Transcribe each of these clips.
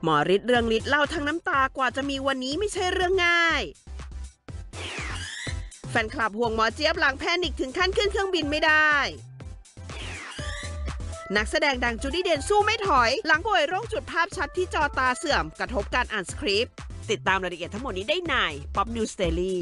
หมอฤทธิ์เรืองฤทธิ์เล่าทั้งน้ำตากว่าจะมีวันนี้ไม่ใช่เรื่องง่ายแฟนคลับห่วงหมอเจี๊ยบหลังแพนิคถึงขั้นขึ้นเครื่องบินไม่ได้นักแสดงดังจูดี้เดนสู้ไม่ถอยหลังป่วยโรคจุดภาพชัดที่จอตาเสื่อมกระทบการอ่านสคริปต์ติดตามรายละเอียดทั้งหมดนี้ได้ใน Pop News Daily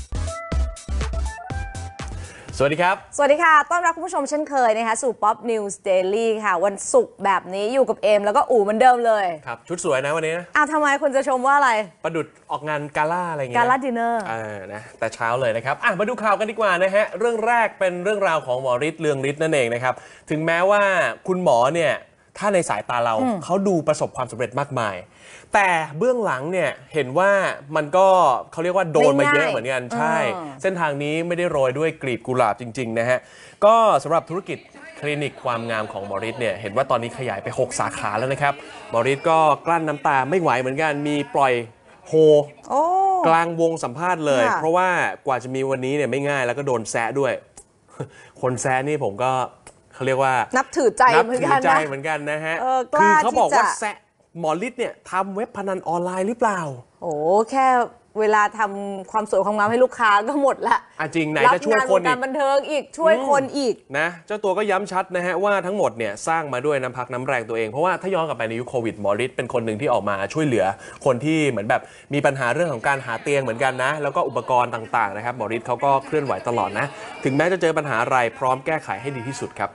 สวัสดีครับสวัสดีค่ะต้อนรับคุณผู้ชมเช่นเคยนะคะสู่ Pop News Daily ค่ะวันศุกร์แบบนี้อยู่กับเอมแล้วก็อู๋เหมือนเดิมเลยครับชุดสวยนะวันนี้นะทำไมคุณจะชมว่าอะไรประดุจออกงานกาล่าอะไรเงี้ยกาล่าดินเนอร์นะแต่เช้าเลยนะครับมาดูข่าวกันดีกว่านะฮะเรื่องแรกเป็นเรื่องราวของหมอฤทธิ์เรืองฤทธิ์นั่นเองนะครับถึงแม้ว่าคุณหมอเนี่ยถ้าในสายตาเราเขาดูประสบความสำเร็จมากมายแต่เบื้องหลังเนี่ยเห็นว่ามันก็เขาเรียกว่าโดนมาเยอะเหมือนกันใช่เส้นทางนี้ไม่ได้โรยด้วยกลีบกุหลาบจริงๆนะฮะก็สำหรับธุรกิจคลินิกความงามของหมอฤทธิ์เนี่ยเห็นว่าตอนนี้ขยายไป6สาขาแล้วนะครับหมอฤทธิ์ก็กลั้นน้ำตาไม่ไหวเหมือนกันมีปล่อยโฮกลางวงสัมภาษณ์เลยเพราะว่ากว่าจะมีวันนี้เนี่ยไม่ง่ายแล้วก็โดนแซะด้วยคนแซะนี่ผมก็เขาเรียกว่านับถือใจเหมือนกันนะฮะคือเขาบอกว่าแซะหมอฤทธิ์เนี่ยทำเว็บพนันออนไลน์หรือเปล่าโอ้แค่เวลาทำความสวยความงามให้ลูกค้าก็หมดละจริงไหนจะช่วยคนอีกรับงานวงการบันเทิงอีกช่วยคนอีกนะเจ้าตัวก็ย้ำชัดนะฮะว่าทั้งหมดเนี่ยสร้างมาด้วยน้ำพักน้ำแรงตัวเองเพราะว่าถ้าย้อนกลับไปในยุคโควิดหมอฤทธิ์เป็นคนหนึ่งที่ออกมาช่วยเหลือคนที่เหมือนแบบมีปัญหาเรื่องของการหาเตียงเหมือนกันนะแล้วก็อุปกรณ์ต่างๆนะครับหมอฤทธิ์เขาก็เคลื่อนไหวตลอดนะถึงแม้จะเจอปัญหาอะไรพร้อมแก้ไขให้ดีที่สุดครับ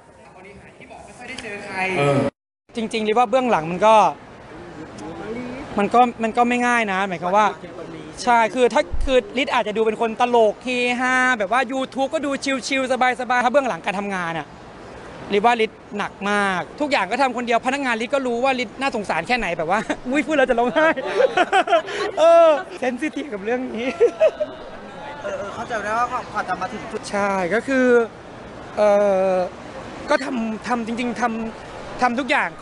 จริงๆลิว่าเบื้องหลังมันก็ไม่ง่ายนะหมายความว่าใช่คือถ้าคือลิศอาจจะดูเป็นคนตลกเฮฮาแบบว่า YouTube ก็ดูชิลๆสบายๆถ้าเบื้องหลังการทำงานอะลิศว่าลิศหนักมากทุกอย่างก็ทำคนเดียวพนักงานลิศก็รู้ว่าลิศน่าสงสารแค่ไหนแบบว่าอุ้ยพูดแล้วจะร้องไห้เซนซิทีฟกับเรื่องนี้เข้าใจได้ว่าพอจะมาถึงจุดใช่ก็คือก็ทำจริงๆทำทุกอย่าง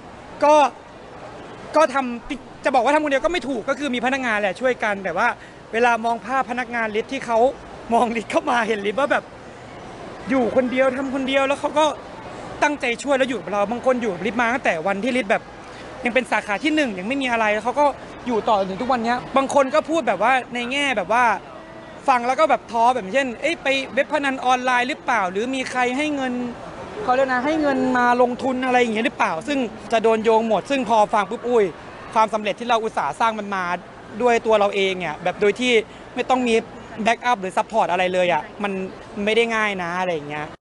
ก็ทำจะบอกว่าทำคนเดียวก็ไม่ถูกก็คือมีพนักงานแหละช่วยกันแต่ว่าเวลามองภาพพนักงานลิศที่เขามองลิศเข้ามาเห็นลิศว่าแบบอยู่คนเดียวทำคนเดียวแล้วเขาก็ตั้งใจช่วยแล้วอยู่กับเราบางคนอยู่ลิศมาตั้งแต่วันที่ลิศแบบยังเป็นสาขาที่1ยังไม่มีอะไรแล้วเขาก็อยู่ต่อถึงทุกวันนี้บางคนก็พูดแบบว่าในแง่แบบว่าฟังแล้วก็แบบท้อแบบเช่นไปเว็บพนันออนไลน์หรือเปล่าหรือมีใครให้เงินเขาเรียกนะให้เงินมาลงทุนอะไรอย่างเงี้ยหรือเปล่าซึ่งจะโดนโยงหมดซึ่งพอฟังปุ๊บความสำเร็จที่เราอุตสาห์สร้างมันมาด้วยตัวเราเองเนี่ยแบบโดยที่ไม่ต้องมีแบ็กอัพหรือซัพพอร์ตอะไรเลยมันไม่ได้ง่ายนะอะไรอย่างเงี้ย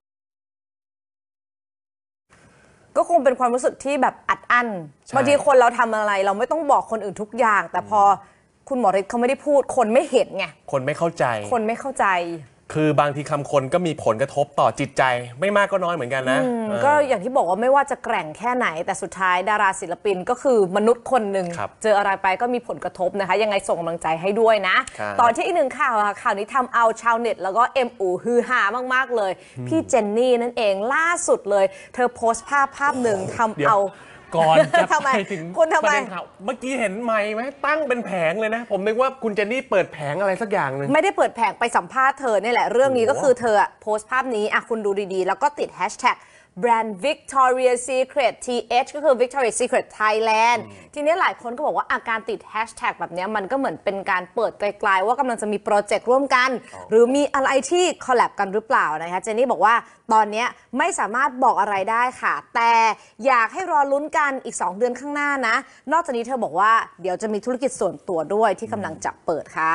ก็คงเป็นความรู้สึกที่แบบอัดอั้นบางทีคนเราทำอะไรเราไม่ต้องบอกคนอื่นทุกอย่างแต่พอคุณหมอฤทธิ์เขาไม่ได้พูดคนไม่เห็นไงคนไม่เข้าใจคือบางทีคำคนก็มีผลกระทบต่อจิตใจไม่มากก็น้อยเหมือนกันนะก็อย่างที่บอกว่าไม่ว่าจะแกร่งแค่ไหนแต่สุดท้ายดาราศิลปินก็คือมนุษย์คนหนึ่งเจออะไรไปก็มีผลกระทบนะคะยังไงส่งกำลังใจให้ด้วยนะต่อที่อีกหนึ่งข่าวค่ะข่าวนี้ทำเอาชาวเน็ตแล้วก็ฮือฮามากๆเลยพี่เจนนี่นั่นเองล่าสุดเลยเธอโพสต์ภาพหนึ่งทำเอาก่อนจะไปถึงประเด็นข่าวเมื่อกี้เห็นไมค์ไหมตั้งเป็นแผงเลยนะผมนึกว่าคุณเจนนี่เปิดแผงอะไรสักอย่างนึงไม่ได้เปิดแผงไปสัมภาษณ์เธอเนี่ยแหละเรื่องนี้ก็คือเธอโพสต์ภาพนี้คุณดูดีๆแล้วก็ติดแฮชแท็กแบรนด์ Victoria's Secret TH ก็คือ Victoria's Secret Thailand ทีนี้หลายคนก็บอกว่าอาการติดแฮชแท็กแบบนี้มันก็เหมือนเป็นการเปิดไกลๆว่ากำลังจะมีโปรเจกต์ร่วมกันหรือมีอะไรที่คอลแลบกันหรือเปล่านะคะเจนนี่บอกว่าตอนนี้ไม่สามารถบอกอะไรได้ค่ะแต่อยากให้รอลุ้นกันอีก2เดือนข้างหน้านะนอกจากนี้เธอบอกว่าเดี๋ยวจะมีธุรกิจส่วนตัวด้วยที่กำลังจะเปิดค่ะ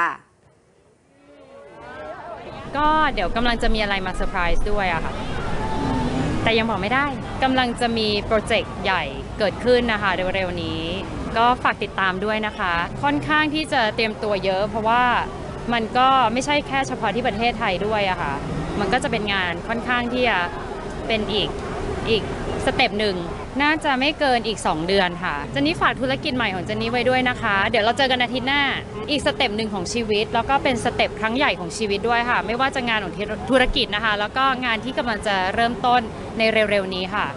ก็เดี๋ยวกำลังจะมีอะไรมาเซอร์ไพรส์ด้วยอะค่ะแต่ยังบอกไม่ได้กำลังจะมีโปรเจกต์ใหญ่เกิดขึ้นนะคะเร็วๆนี้ก็ฝากติดตามด้วยนะคะค่อนข้างที่จะเตรียมตัวเยอะเพราะว่ามันก็ไม่ใช่แค่เฉพาะที่ประเทศไทยด้วยอะค่ะมันก็จะเป็นงานค่อนข้างที่จะเป็นอีกสเต็ปหนึ่งน่าจะไม่เกินอีก2เดือนค่ะเจนนี่ฝากธุรกิจใหม่ของเจนนี่ไว้ด้วยนะคะเดี๋ยวเราเจอกันอาทิตย์หน้าอีกสเต็ปหนึ่งของชีวิตแล้วก็เป็นสเต็ปครั้งใหญ่ของชีวิตด้วยค่ะไม่ว่าจะงานของธุรกิจนะคะแล้วก็งานที่กำลังจะเริ่มต้นในเร็วๆนี้ค่ะ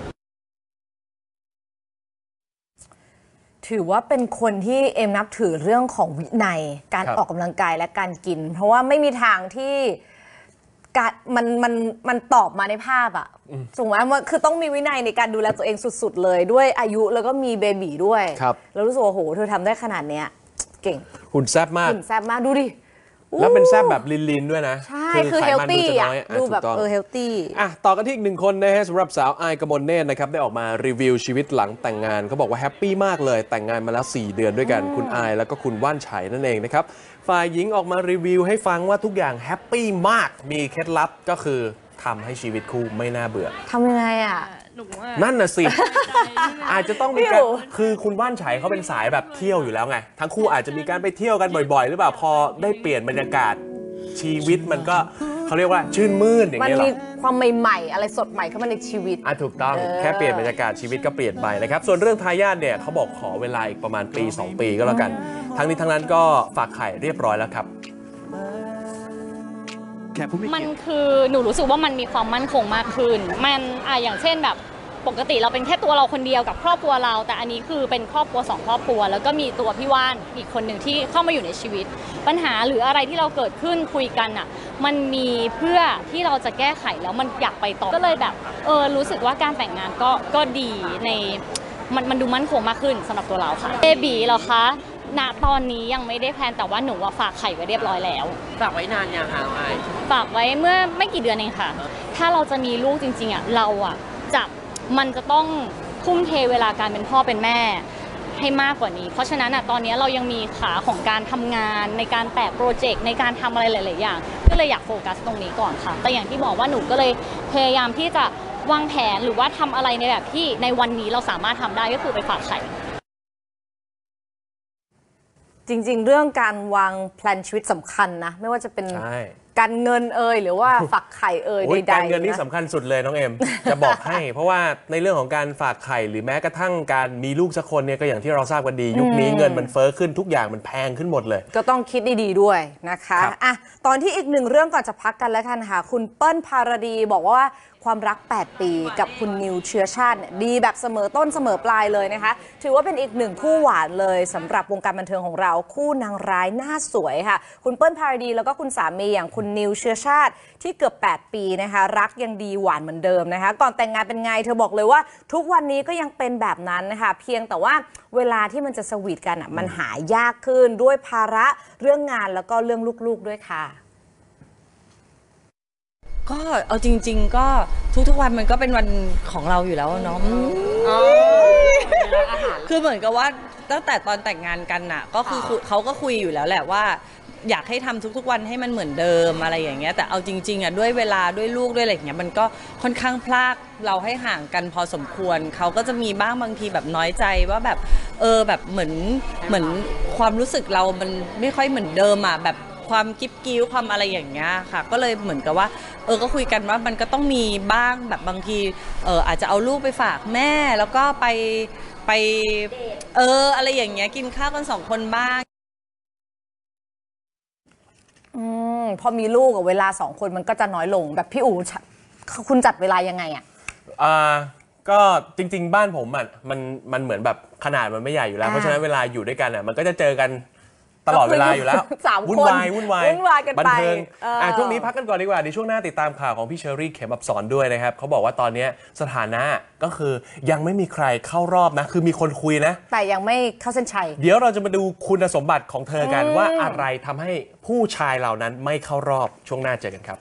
ถือว่าเป็นคนที่เอ็มนับถือเรื่องของวินัยการออกกำลังกายและการกินเพราะว่าไม่มีทางที่การมันตอบมาในภาพอะถูกไหมมันคือต้องมีวินัยในการดูแลตัวเองสุดๆเลยด้วยอายุแล้วก็มีเบบีด้วยครับแล้วรู้สึกว่าโหเธอทำได้ขนาดเนี้ยเก่งหุ่นแซ่บมากหุ่นแซ่บมากดูดิแล้วเป็นแซ่บแบบลีนๆด้วยนะใช่คือไขเฮลมันตี้จะอะน้ยดูแบบถูกต้องเฮลตี้ต่อกันที่อีกหนึ่งคนนะฮะสำหรับสาวอายกมลเนตรนะครับได้ออกมารีวิวชีวิตหลังแต่งงานเขาบอกว่าแฮปปี้มากเลยแต่งงานมาแล้ว 4 เดือนด้วยกันคุณอายแล้วก็คุณว่านไฉนั่นเองนะครับฝ่ายหญิงออกมารีวิวให้ฟังว่าทุกอย่างแฮปปี้มากมีเคล็ดลับก็คือทำให้ชีวิตคู่ไม่น่าเบื่อทำยังไงอะนั่นน่ะสิ อาจจะต้องมีพี่การอู๋คือคุณว่านไฉเขาเป็นสายแบบเที่ยวอยู่แล้วไงทั้งคู่อาจจะมีการไปเที่ยวกันบ่อยๆ หรือเปล่าพอได้เปลี่ยนบรรยากาศชีวิตมันก็เขาเรียกว่าชื่นมื่นอย่างมันเงี้ยหรมีอความใหม่ๆอะไรสดใหม่เข้ามาในชีวิตถูกต้องแค่เปลี่ยนบรรยากาศชีวิตก็เปลี่ยนไปนะครับส่วนเรื่องทายาทเนี่ยเขาบอกขอเวลาอีกประมาณปี 2 ปีก็แล้วกัน ทั้งนี้ทั้งนั้นก็ฝากไข่เรียบร้อยแล้วครับมันคือหนูรู้สึกว่ามันมีความมั่นคงมากขึ้นมันอย่างเช่นแบบปกติเราเป็นแค่ตัวเราคนเดียวกับครอบครัวเราแต่อันนี้คือเป็นครอบครัว2 ครอบครัวแล้วก็มีตัวพี่ว่านอีกคนหนึ่งที่เข้ามาอยู่ในชีวิตปัญหาหรืออะไรที่เราเกิดขึ้นคุยกันอ่ะมันมีเพื่อที่เราจะแก้ไขแล้วมันอยากไปต่อก็เลยแบบรู้สึกว่าการแต่งงานก็ดีในมันดูมั่นคงมากขึ้นสำหรับตัวเราค่ะเบบีเหรอคะณตอนนี้ยังไม่ได้แพลนแต่ว่าหนูฝากไข่ไว้เรียบร้อยแล้วฝากไว้นานยังคะไอฝากไว้เมื่อไม่กี่เดือนเองค่ะ ถ้าเราจะมีลูกจริงๆอ่ะเราอ่ะมันจะต้องทุ่มเทเวลาการเป็นพ่อเป็นแม่ให้มากกว่านี้ เพราะฉะนั้นอ่ะตอนนี้เรายังมีขาของการทำงานในการแตะโปรเจกต์ในการทำอะไรหลายๆอย่างก็เลยอยากโฟกัสตรงนี้ก่อนค่ะแต่อย่างที่บอกว่าหนูก็เลยพยายามที่จะวางแผนหรือว่าทำอะไรในแบบที่ในวันนี้เราสามารถทำได้ก็คือไปฝากไข่จริงๆเรื่องการวางแพลนชีวิตสำคัญนะไม่ว่าจะเป็นใช่การเงินหรือว่าฝักไข่โอ้ยใดๆการเงินนี่ะสำคัญสุดเลยน้องเอ็ม จะบอกให้ เพราะว่าในเรื่องของการฝากไข่หรือแม้กระทั่งการมีลูกสักคนเนี่ยก็อย่างที่เราทราบกันดี ยุคนี้เงินมันเฟ้อขึ้นทุกอย่างมันแพงขึ้นหมดเลยก็ต้องคิดดีๆด้วยนะคะครับอ่ะตอนที่อีกหนึ่งเรื่องก่อนจะพักกันแล้วกันค่ะคุณเปิ้ลภารดีบอกว่าความรัก 8 ปีกับคุณนิวเชื้อชาติเนี่ยดีแบบเสมอต้นเสมอปลายเลยนะคะถือว่าเป็นอีกหนึ่งคู่หวานเลยสำหรับวงการบันเทิงของเราคู่นางร้ายหน้าสวยค่ะคุณเปิ้ลภารดีแล้วก็คุณสามีอย่างคุณนิวเชื้อชาติที่เกือบ 8 ปีนะคะรักยังดีหวานเหมือนเดิมนะคะก่อนแต่งงานเป็นไงเธอบอกเลยว่าทุกวันนี้ก็ยังเป็นแบบนั้นนะคะเพียงแต่ว่าเวลาที่มันจะสวีทกันอ่ะมันหายากขึ้นด้วยภาระเรื่องงานแล้วก็เรื่องลูกๆด้วยค่ะก็เอาจริงๆก็ทุกๆวันมันก็เป็นวันของเราอยู่แล้วเนาะคือเหมือนกับว่าตั้งแต่ตอนแต่งงานกันน่ะก็คือเขาก็คุยอยู่แล้วแหละว่าอยากให้ทำทุกๆวันให้มันเหมือนเดิมอะไรอย่างเงี้ยแต่เอาจริงๆอ่ะด้วยเวลาด้วยลูกด้วยอะไรอย่างเงี้ยมันก็ค่อนข้างพลากเราให้ห่างกันพอสมควรเขาก็จะมีบ้างบางทีแบบน้อยใจว่าแบบแบบเหมือนความรู้สึกเรามันไม่ค่อยเหมือนเดิมอ่ะแบบความกิ๊บกิ้วความอะไรอย่างเงี้ยค่ะก็เลยเหมือนกับว่าก็คุยกันว่ามันก็ต้องมีบ้างแบบบางทีอาจจะเอาลูกไปฝากแม่แล้วก็ไปอะไรอย่างเงี้ยกินข้าวกัน2 คนบ้างพอมีลูกกับเวลา2 คนมันก็จะน้อยลงแบบพี่อู๋คุณจัดเวลายังไงอ่ะก็จริงๆบ้านผมอ่ะมันเหมือนแบบขนาดมันไม่ใหญ่อยู่แล้วเพราะฉะนั้นเวลาอยู่ด้วยกันอ่ะมันก็จะเจอกันตลอดเวลาอยู่แล้ววุ่นวายกันบันไปเทิงช่วงนี้พักกันก่อนดีกว่าในช่วงหน้าติดตามข่าวของพี่เชอรี่เข็มอับสรด้วยนะครับเขาบอกว่าตอนนี้สถานะก็คือยังไม่มีใครเข้ารอบนะคือมีคนคุยนะแต่ยังไม่เข้าเส้นชัยเดี๋ยวเราจะมาดูคุณสมบัติของเธอกันว่าอะไรทำให้ผู้ชายเหล่านั้นไม่เข้ารอบช่วงหน้าเจอกันครับ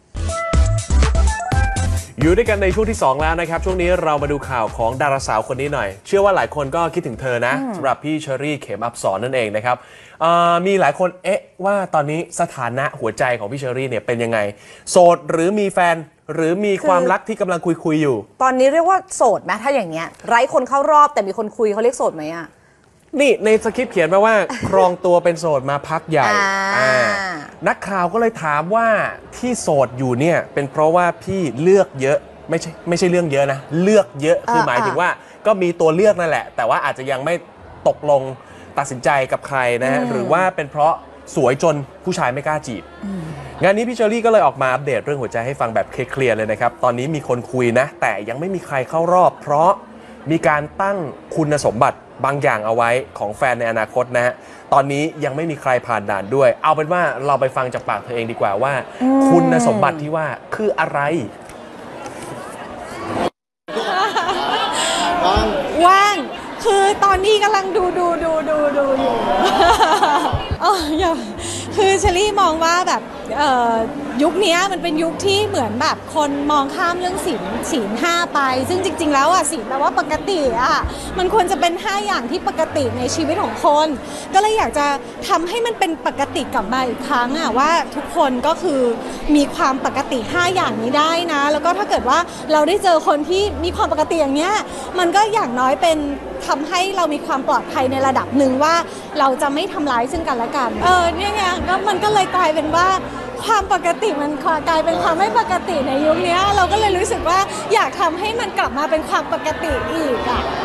อยู่ด้วยกันในช่วงที่2แล้วนะครับช่วงนี้เรามาดูข่าวของดาราสาวคนนี้หน่อยเชื่อว่าหลายคนก็คิดถึงเธอนะสำหรับพี่เชอรี่เข็มอับสรนั่นเองนะครับมีหลายคนว่าตอนนี้สถานะหัวใจของพี่เชอรี่เนี่ยเป็นยังไงโสดหรือมีแฟนหรือมีความรักที่กำลังคุยอยู่ตอนนี้เรียกว่าโสดไหมถ้าอย่างเงี้ยไร้คนเข้ารอบแต่มีคนคุยเขาเรียกโสดไหมอ่ะนี่ในสคริปต์เขียนมาว่า ครองตัวเป็นโสดมาพักใหญ่นักข่าวก็เลยถามว่าที่โสดอยู่เนี่ยเป็นเพราะว่าพี่เลือกเยอะไม่ใช่เรื่องเยอะนะเลือกเยอะคือหมายถึงว่าก็มีตัวเลือกนั่นแหละแต่ว่าอาจจะยังไม่ตกลงตัดสินใจกับใครนะฮะหรือว่าเป็นเพราะสวยจนผู้ชายไม่กล้าจีบงานนี้พี่เชอรี่ก็เลยออกมาอัปเดตเรื่องหัวใจให้ฟังแบบเคลียร์เลยนะครับตอนนี้มีคนคุยนะแต่ยังไม่มีใครเข้ารอบเพราะมีการตั้งคุณสมบัติบางอย่างเอาไว้ของแฟนในอนาคตนะฮะตอนนี้ยังไม่มีใครผ่านด่านด้วยเอาเป็นว่าเราไปฟังจากปากเธอเองดีกว่าว่าคุณสมบัติที่ว่าคืออะไรว่างคือตอนนี้กำลังดูอยู่คือเชลี่มองว่าแบบยุคนี้มันเป็นยุคที่เหมือนแบบคนมองข้ามเรื่องศีล5ไปซึ่งจริงๆแล้วศีลแปลว่าปกติมันควรจะเป็น5อย่างที่ปกติในชีวิตของคนก็เลยอยากจะทำให้มันเป็นปกติกลับมาอีกครั้งว่าทุกคนก็คือมีความปกติ5อย่างนี้ได้นะแล้วก็ถ้าเกิดว่าเราได้เจอคนที่มีความปกติอย่างเนี้ยมันก็อย่างน้อยเป็นทำให้เรามีความปลอดภัยในระดับหนึ่งว่าเราจะไม่ทำร้ายซึ่งกันและกันเนี่ยไงก็มันก็เลยกลายเป็นว่าความปกติมันกลายเป็นความไม่ปกติในยุคนี้เราก็เลยรู้สึกว่าอยากทำให้มันกลับมาเป็นความปกติอีก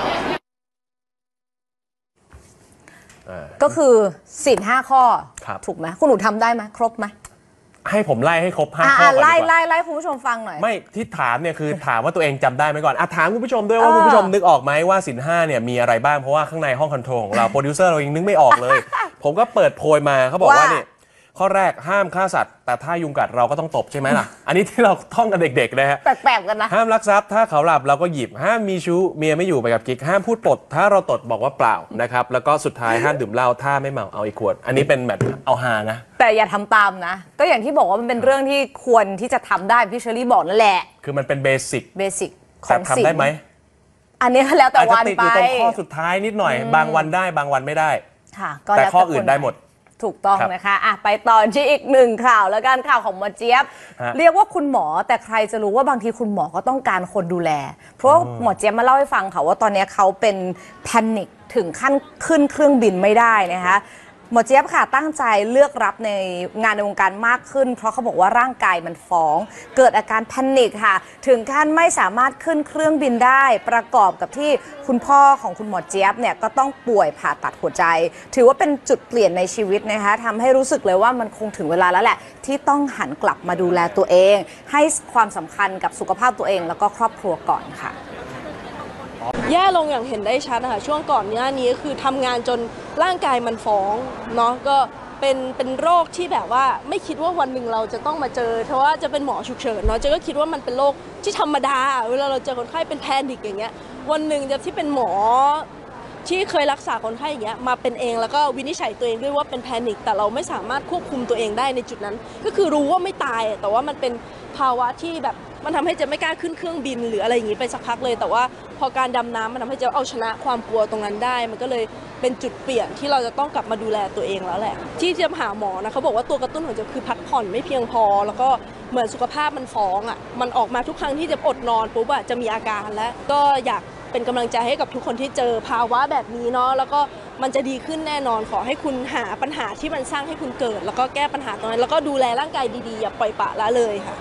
ก็คือศีล5 ข้อถูกไหมคุณหนูทำได้ไหมครบไหมให้ผมไล่ให้ครบ5 ข้อก่อนดีกว่าไล่คุณผู้ชมฟังหน่อยไม่ที่ถามเนี่ยคือถามว่าตัวเองจำได้ไหมก่อนถามคุณผู้ชมด้วยว่าคุณผู้ชมนึกออกไหมว่าศีล5เนี่ยมีอะไรบ้างเพราะว่าข้างในห้องคอนโทรลของเราโปรดิวเซอร์เรายังนึกไม่ออกเลย ผมก็เปิดโพยมาเขาบอกว่านี่ข้อแรกห้ามฆ่าสัตว์แต่ถ้ายุงกัดเราก็ต้องตบใช่ไหมล่ะ อันนี้ที่เราท่องกันเด็กๆนะฮะแปลกๆกันนะห้ามลักทรัพย์ถ้าเขาหลับเราก็หยิบห้ามมีชู้เมียไม่อยู่ไปกับกิ๊กห้ามพูดปดถ้าเราตดบอกว่าเปล่านะครับแล้วก็สุดท้ายห้ามดื่มเหล้าถ้าไม่เมาเอาอีกขวดอันนี้เป็นแบบเอาฮานะแต่อย่าทำตามนะก็อย่างที่บอกว่ามันเป็นเรื่องที่ควรที่จะทำได้พี่เชอรี่บอกนั่นแหละคือมันเป็นเบสิกของทำได้ไหมอันนี้แล้วแต่วันไปอาจจะติดอยู่ตรงข้อสุดท้ายนิดหน่อยบางวันได้บางวันไม่ได้แต่ข้ออื่นได้หมดถูกต้องนะคะไปต่อที่อีกหนึ่งข่าวแล้วกันข่าวของหมอเจี๊ยบเรียกว่าคุณหมอแต่ใครจะรู้ว่าบางทีคุณหมอก็ต้องการคนดูแลเพราะหมอเจี๊ยบมาเล่าให้ฟังค่ะว่าตอนนี้เขาเป็นแพนิคถึงขั้นขึ้นเครื่องบินไม่ได้นะคะหมอเจี๊ยบค่ะตั้งใจเลือกรับในงานในวงการมากขึ้นเพราะเขาบอกว่าร่างกายมันฟ้องเกิดอาการแพนิคค่ะถึงขั้นไม่สามารถขึ้นเครื่องบินได้ประกอบกับที่คุณพ่อของคุณหมอเจี๊ยบเนี่ยก็ต้องป่วยผ่าตัดหัวใจถือว่าเป็นจุดเปลี่ยนในชีวิตนะคะทำให้รู้สึกเลยว่ามันคงถึงเวลาแล้วแหละที่ต้องหันกลับมาดูแลตัวเองให้ความสำคัญกับสุขภาพตัวเองแล้วก็ครอบครัวก่อนค่ะแย่ลงอย่างเห็นได้ชัดนะคะช่วงก่อนหน้านี้คือทำงานจนร่างกายมันฟ้องเนาะก็เป็นโรคที่แบบว่าไม่คิดว่าวันหนึ่งเราจะต้องมาเจอเพราะว่าจะเป็นหมอฉุกเฉินเนาะจะก็คิดว่ามันเป็นโรคที่ธรรมดาเวลาเราเจอคนไข้เป็นแพนิคอย่างเงี้ยวันหนึ่งจะที่เป็นหมอที่เคยรักษาคนไข้อย่างเงี้ยมาเป็นเองแล้วก็วินิจฉัยตัวเองด้วยว่าเป็นแพนิคแต่เราไม่สามารถควบคุมตัวเองได้ในจุดนั้นก็คือรู้ว่าไม่ตายแต่ว่ามันเป็นภาวะที่แบบมันทำให้เจะไม่กล้าขึ้นเครื่องบินหรืออะไรอย่างนี้ไปสักพักเลยแต่ว่าพอการดำน้ำมันทำให้เจะเอาชนะความกลัวตรงนั้นได้มันก็เลยเป็นจุดเปลี่ยนที่เราจะต้องกลับมาดูแลตัวเองแล้วแหละที่จะหาหมอนะเขาบอกว่าตัวกระตุ้นของเจะคือพักผ่อนไม่เพียงพอแล้วก็เหมือนสุขภาพมันฟ้องมันออกมาทุกครั้งที่จะอดนอนปุ๊บจะมีอาการแล้วก็อยากเป็นกำลังใจให้กับทุกคนที่เจอภาวะแบบนี้เนาะแล้วก็มันจะดีขึ้นแน่นอนขอให้คุณหาปัญหาที่มันสร้างให้คุณเกิดแล้วก็แก้ปัญหาตรงนั้นแล้วก็ดูแลร่างกายดีๆอย่าปล่อยปละละเลยค่ะ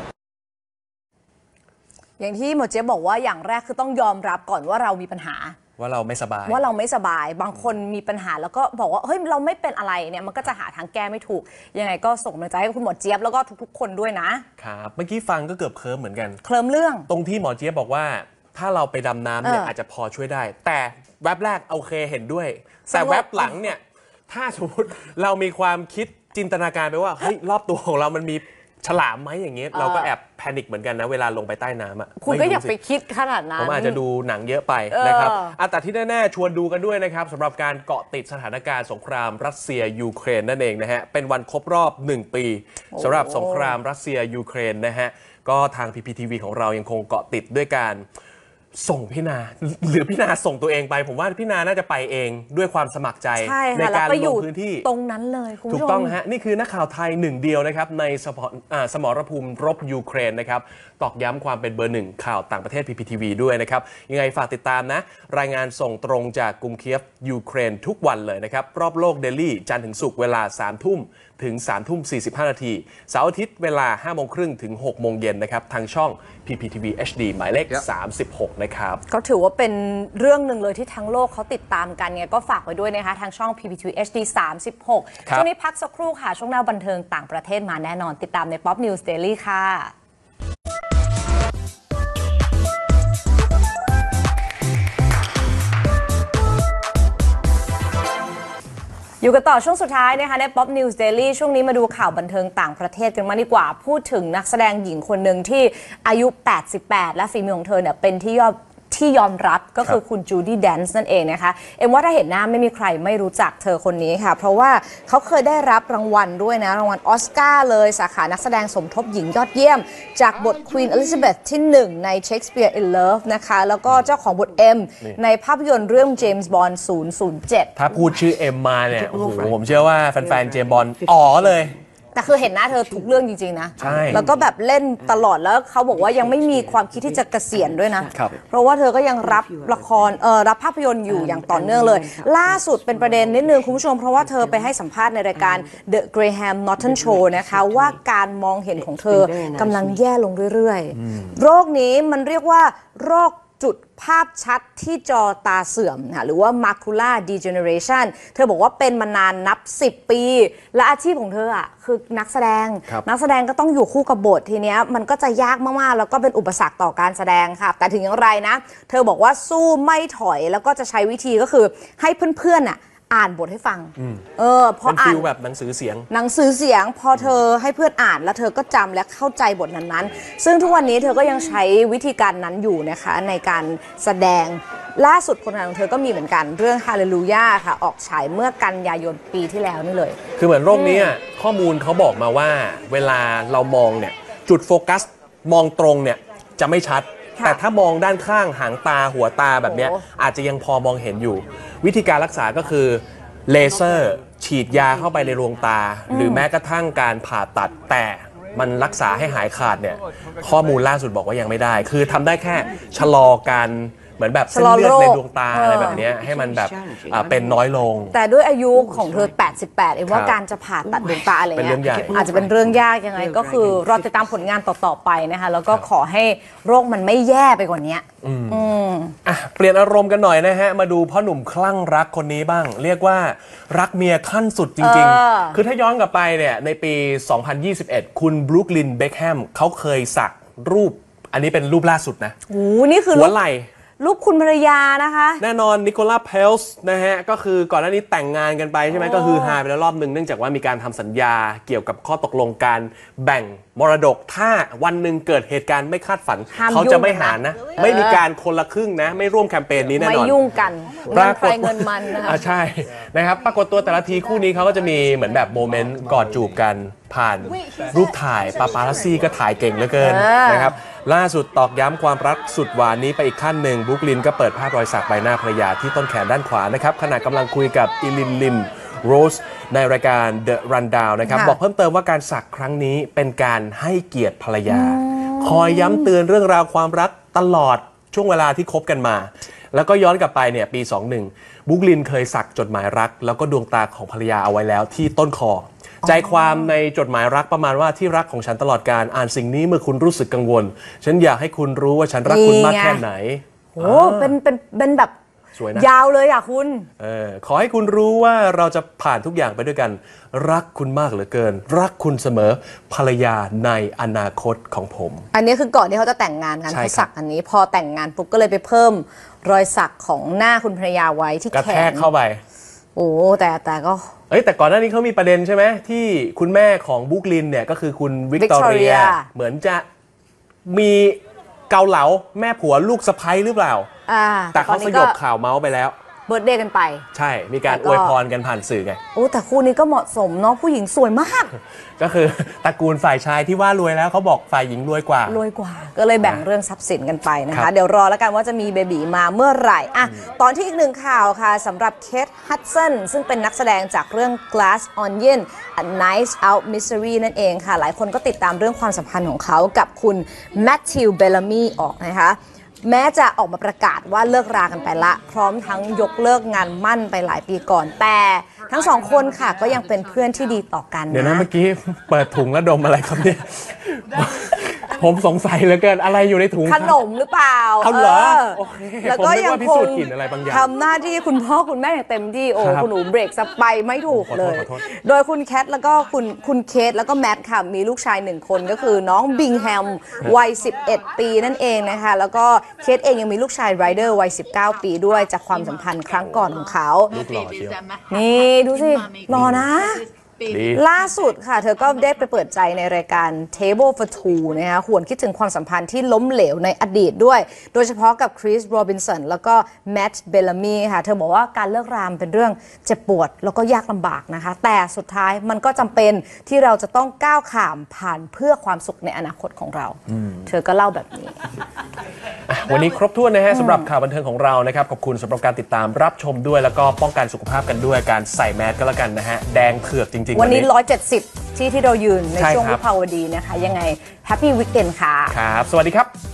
อย่างที่หมอเจี๊ยบบอกว่าอย่างแรกคือต้องยอมรับก่อนว่าเรามีปัญหาว่าเราไม่สบายบางคนมีปัญหาแล้วก็บอกว่าเฮ้ยเราไม่เป็นอะไรเนี่ยมันก็จะหาทางแก้ไม่ถูกยังไงก็ส่งกำลังใจให้คุณหมอเจี๊ยบแล้วก็ทุกๆคนด้วยนะครับเมื่อกี้ฟังก็เกือบเคลิ้มเหมือนกันเคลิ้มเรื่องตรงที่หมอเจี๊ยบบอกว่าถ้าเราไปดำน้ำเนี่ยอาจจะพอช่วยได้แต่แวบแรกโอเคเห็นด้วยแต่แวบหลังเนี่ยถ้าสมมติเรามีความคิดจินตนาการไปว่าเฮ้ยรอบตัวของเรามันมีฉลามไหมอย่างเงี้ยเราก็แอบแพนิคเหมือนกันนะเวลาลงไปใต้น้ำคุณก็อย่าไปคิดขนาดนั้นผมอาจจะดูหนังเยอะไปนะครับแต่ที่แน่ๆชวนดูกันด้วยนะครับสำหรับการเกาะติดสถานการณ์สงครามรัสเซียยูเครนนั่นเองนะฮะเป็นวันครบรอบ1 ปีสำหรับสงครามรัสเซียยูเครนนะฮะก็ทาง PPTV ของเรายังคงเกาะติดด้วยการส่งพี่นาหรือพี่นาส่งตัวเองไปผมว่าพี่นาน่าจะไปเองด้วยความสมัครใจ ในการลงพื้นที่ตรงนั้นเลยคุณผู้ชมถูกต้องฮะนี่คือนักข่าวไทยหนึ่งเดียวนะครับในสมรภูมิรบยูเครนนะครับตอกย้ำความเป็นเบอร์หนึ่งข่าวต่างประเทศ PPTV ด้วยนะครับยังไงฝากติดตามนะรายงานส่งตรงจากกรุงเคียฟยูเครนทุกวันเลยนะครับรอบโลกเดลี่จันทร์ถึงศุกร์เวลา 3 ทุ่มถึง 3 ทุ่ม 45 นาทีเสาร์อาทิตย์เวลา 5 โมงครึ่งถึง 6 โมงเย็นนะครับทางช่อง PPTV HD หมายเลข 36 นะครับก็ถือว่าเป็นเรื่องหนึ่งเลยที่ทั้งโลกเขาติดตามกันไงก็ฝากไว้ด้วยนะคะทางช่อง PPTV HD 36 ช่วงนี้พักสักครู่ค่ะช่วงหน้าบันเทิงต่างประเทศมาแน่นอนติดตามใน Pop News Daily ค่ะอยู่กันต่อช่วงสุดท้ายนะคะใน Pop News Daily ช่วงนี้มาดูข่าวบันเทิงต่างประเทศกันมากดีกว่าพูดถึงนักแสดงหญิงคนหนึ่งที่อายุ 88 และฝีมือของเธอเนี่ยเป็นที่ยอมรับก็คือคุณจูดี้แดนซ์นั่นเองนะคะว่าถ้าเห็นหน้าไม่มีใครไม่รู้จักเธอคนนี้ค่ะเพราะว่าเขาเคยได้รับรางวัลด้วยนะรางวัลออสการ์เลยสาขานักแสดงสมทบหญิงยอดเยี่ยมจากบท Queen Elizabeth ที่ 1 ใน Shakespeare in Love นะคะแล้วก็เจ้าของบท M ในภาพยนตร์เรื่อง James Bond 007 ถ้าพูดชื่อ M มาเนี่ยโอ้โหผมเชื่อว่าแฟนๆ เจมส์บอนด์อ๋อเลยแต่คือเห็นหน้าเธอทุกเรื่องจริงๆนะใช่แล้วก็แบบเล่นตลอดแล้วเขาบอกว่ายังไม่มีความคิดที่จะเกษียณด้วยนะเพราะว่าเธอก็ยังรับละครรับภาพยนตร์อยู่อย่างต่อเนื่องเลยล่าสุดเป็นประเด็นนิดนึงคุณผู้ชมเพราะว่าเธอไปให้สัมภาษณ์ในรายการ The Graham Norton Show นะคะว่าการมองเห็นของเธอกำลังแย่ลงเรื่อยๆโรคนี้มันเรียกว่าโรคจุดภาพชัดที่จอตาเสื่อมหรือว่า macular degeneration เธอบอกว่าเป็นมานานนับ10 ปีและอาชีพของเธอคือนักแสดงก็ต้องอยู่คู่กับบททีเนี้ยมันก็จะยากมากๆแล้วก็เป็นอุปสรรคต่อการแสดงค่ะแต่ถึงอย่างไรนะเธอบอกว่าสู้ไม่ถอยแล้วก็จะใช้วิธีก็คือให้เพื่อนๆอ่านบทให้ฟังพออ่านแบบหนังสือเสียงพอเธอให้เพื่อนอ่านแล้วเธอก็จำและเข้าใจบทนั้นๆซึ่งทุกวันนี้เธอก็ยังใช้วิธีการนั้นอยู่นะคะในการแสดงล่าสุดผลงานของเธอก็มีเหมือนกันเรื่อง Hallelujah ค่ะออกฉายเมื่อกันยายนปีที่แล้วนี่เลยคือเหมือนโรคนี้ข้อมูลเขาบอกมาว่าเวลาเรามองเนี่ยจุดโฟกัสมองตรงเนี่ยจะไม่ชัดแต่ถ้ามองด้านข้างหางตาหัวตาแบบนี้อาจจะยังพอมองเห็นอยู่วิธีการรักษาก็คือเลเซอร์ฉีดยาเข้าไปในดวงตาหรือแม้กระทั่งการผ่าตัดแต่มันรักษาให้หายขาดเนี่ยข้อมูลล่าสุดบอกว่ายังไม่ได้คือทำได้แค่ชะลอการเหมือนแบบเส้นเลือดในดวงตาอะไรแบบนี้ให้มันแบบเป็นน้อยลงแต่ด้วยอายุของเธอ88ว่าการจะผ่าตัดดวงตาอะไรเงี้ยอาจจะเป็นเรื่องยากยังไงก็คือรอติดตามผลงานต่อๆไปนะคะแล้วก็ขอให้โรคมันไม่แย่ไปกว่านี้เปลี่ยนอารมณ์กันหน่อยนะฮะมาดูพ่อหนุ่มคลั่งรักคนนี้บ้างเรียกว่ารักเมียขั้นสุดจริงๆคือถ้าย้อนกลับไปเนี่ยในปี 2021 คุณบรูคลิน เบคแฮมเขาเคยสักรูปอันนี้เป็นรูปล่าสุดนะนี่คือหัวไหล่ลูกคุณภรรยานะคะแน่นอนนิโคลัสเพลส์นะฮะก็คือก่อนหน้านี้แต่งงานกันไปใช่ไหมก็คือฮาไปแล้วรอบหนึ่งเนื่องจากว่ามีการทำสัญญาเกี่ยวกับข้อตกลงการแบ่งมรดกถ้าวันหนึ่งเกิดเหตุการณ์ไม่คาดฝันเขาจะไม่หารนะไม่มีการคนละครึ่งนะไม่ร่วมแคมเปญนี้แน่นอนไม่ยุ่งกันเงินใครเงินมันนะคะใช่นะครับปรากฏตัวแต่ละทีคู่นี้เขาก็จะมีเหมือนแบบโมเมนต์กอดจูบกันผ่านรูปถ่ายปาปารัสซี่ก็ถ่ายเก่งเหลือเกินนะครับล่าสุดตอกย้ำความรักสุดหวานนี้ไปอีกขั้นหนึ่งบรูคลินก็เปิดภาพรอยสักใบหน้าภรรยาที่ต้นแขนด้านขวานะครับขณะกำลังคุยกับอิลินลิมโรสในรายการ The Rundown นะครับบอกเพิ่มเติมว่าการสักครั้งนี้เป็นการให้เกียรติภรรยาคอยย้ำเตือนเรื่องราวความรักตลอดช่วงเวลาที่คบกันมาแล้วก็ย้อนกลับไปเนี่ยปี 21 บรูคลินเคยสักจดหมายรักแล้วก็ดวงตาของภรรยาเอาไว้แล้วที่ต้นคอใจความในจดหมายรักประมาณว่าที่รักของฉันตลอดการอ่านสิ่งนี้เมื่อคุณรู้สึกกังวลฉันอยากให้คุณรู้ว่าฉันรักคุณมากแค่ไหนเป็นแบบยาวเลยคุณขอให้คุณรู้ว่าเราจะผ่านทุกอย่างไปด้วยกันรักคุณมากเหลือเกินรักคุณเสมอภรรยาในอนาคตของผมอันนี้คือก่อนที่เขาจะแต่งงานกันเขาสักอันนี้พอแต่งงานปุ๊บก็เลยไปเพิ่มรอยสักของหน้าคุณภรรยาไว้ที่แขนกระแทกเข้าไปแต่ก็แต่ก่อนหน้านี้เขามีประเด็นใช่ไหมที่คุณแม่ของบรูคลินเนี่ยก็คือคุณวิกตอเรียเหมือนจะมีเกาเหลาแม่ผัวลูกสะใภ้หรือเปล่าแต่เขาสยบข่าวเมาส์ไปแล้วเบิร์ธเดย์กันไปใช่มีการอวยพรกันผ่านสื่อไงแต่คู่นี้ก็เหมาะสมเนาะผู้หญิงสวยมากก็คือตระกูลฝ่ายชายที่ว่ารวยแล้วเขาบอกฝ่ายหญิงรวยกว่าก็เลยแบ่งเรื่องทรัพย์สินกันไปนะคะเดี๋ยวรอแล้วกันว่าจะมีเบบีมาเมื่อไหร่ตอนที่อีกหนึ่งข่าวค่ะสำหรับเคทฮัดสันซึ่งเป็นนักแสดงจากเรื่อง Glass Onion A Night Out Mystery นั่นเองค่ะหลายคนก็ติดตามเรื่องความสัมพันธ์ของเขากับคุณแมทธิวเบลลามีออกนะคะแม้จะออกมาประกาศว่าเลิกรากันไปละพร้อมทั้งยกเลิกงานมั่นไปหลายปีก่อนแต่ทั้งสองคนค่ะก็ยังเป็นเพื่อนที่ดีต่อกันเดี๋ยวนะเมื่อกี้เปิดถุงแล้วดมอะไรครับเนี่ยผมสงสัยเหลือเกินอะไรอยู่ในถุงขนมหรือเปล่าเอาเหรอโอเคแล้วก็ยังพิคสูงจน์กลิ่นอะไรบางอย่างทำหน้าที่คุณพ่อคุณแม่อย่างเต็มที่โอ้ครับคุณหนูเบรกสไปไม่ถูกเลยขอโทษโดยคุณแคทแล้วก็คุณเคทแล้วก็แมทค่ะมีลูกชาย1คนก็คือน้องบิงแฮมวัย11 ปีนั่นเองนะคะแล้วก็เคทเองยังมีลูกชายไรเดอร์วัย19 ปีด้วยจากความสัมพันธ์ครั้งก่อนของเขาลูกหล่อเชียวนี่ดูสิรอนะดีล่าสุดค่ะเธอก็ได้ไปเปิดใจในรายการ Table for Two นะคะหวนคิดถึงความสัมพันธ์ที่ล้มเหลวในอดีตด้วย โดยเฉพาะกับคริสโรบินสันแล้วก็แมตต์เบลลามีค่ะเธอบอกว่าการเลิกราเป็นเรื่องเจ็บปวดแล้วก็ยากลำบากนะคะ แต่สุดท้ายมันก็จำเป็นที่เราจะต้องก้าวข้ามผ่านเพื่อความสุขในอนาคตของเรา เธอก็เล่าแบบนี้วันนี้ครบถ้วนนะฮะสำหรับข่าวบันเทิงของเรานะครับขอบคุณสำหรับการติดตามรับชมด้วยแล้วก็ป้องกันสุขภาพกันด้วยการใส่แมสก็แล้วกันนะฮะแดงเถือกจริงๆวันนี้ 170ที่เรายืนในใช่ช่วงครัวิบภาวดีนะคะยังไงแฮปปี้วีคเอนด์ค่ะครับสวัสดีครับ